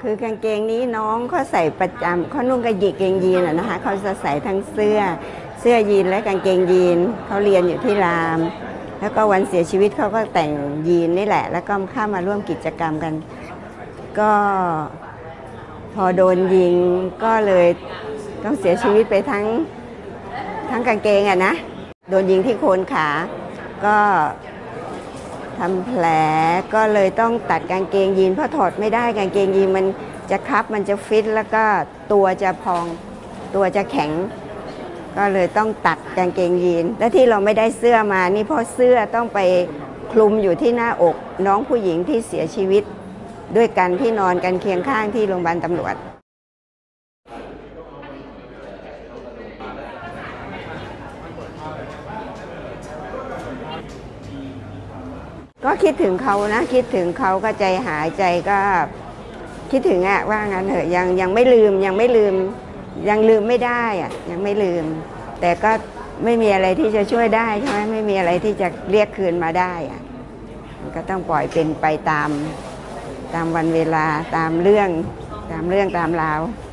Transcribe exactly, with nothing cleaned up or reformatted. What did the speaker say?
คือกางเกงนี้น้องเขาใส่ประจำเขานุ่งกางเกงยีนนะคะเขาจะใส่ทั้งเสื้อเสื้อยีนและกางเกงยีนเขาเรียนอยู่ที่รามแล้วก็วันเสียชีวิตเขาก็แต่งยีนนี่แหละแล้วก็เข้ามาร่วมกิจกรรมกันก็พอโดนยิงก็เลยต้องเสียชีวิตไปทั้งทั้งกางเกงอะนะโดนยิงที่โคนขาก็ทำแผลก็เลยต้องตัดกางเกงยีนเพราะถอดไม่ได้กางเกงยีนมันจะคับมันจะฟิตแล้วก็ตัวจะพองตัวจะแข็งก็เลยต้องตัดกางเกงยีนและที่เราไม่ได้เสื้อมานี่เพราะเสื้อต้องไปคลุมอยู่ที่หน้าอกน้องผู้หญิงที่เสียชีวิตด้วยกันที่นอนกันเคียงข้างที่โรงพยาบาลตำรวจก็คิดถึงเขานะคิดถึงเขาก็ใจหายใจก็คิดถึงอะว่างั้นเถอะยังยังไม่ลืมยังไม่ลืมยังลืมไม่ได้อะยังไม่ลืมแต่ก็ไม่มีอะไรที่จะช่วยได้ใช่ไหมไม่มีอะไรที่จะเรียกคืนมาได้อะก็ต้องปล่อยเป็นไปตามตามวันเวลาตามเรื่องตามเรื่องตามราว